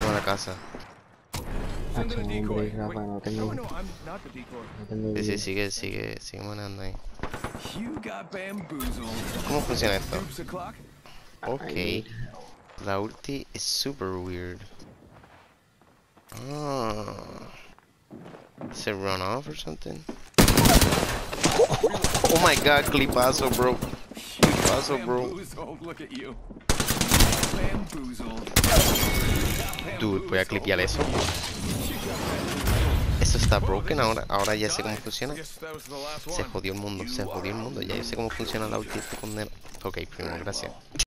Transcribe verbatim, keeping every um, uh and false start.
a la casa. Ah, hombre, Rafa, no tengo... No tengo Sí, sí, vida. sigue, sigue, sigue manejando ahí. ¿Cómo funciona esto? Ok. Ay, La ulti es super weird. Ah. ¿Se run off or something? Oh my god, clipazo, bro. Clipazo, bro. Dude, voy a clipear eso. Esto está broken ahora. Ahora ya sé cómo funciona. Se jodió el mundo, se jodió el mundo. Ya yo sé cómo funciona la ulti de este condeno. Ok, primo, gracias.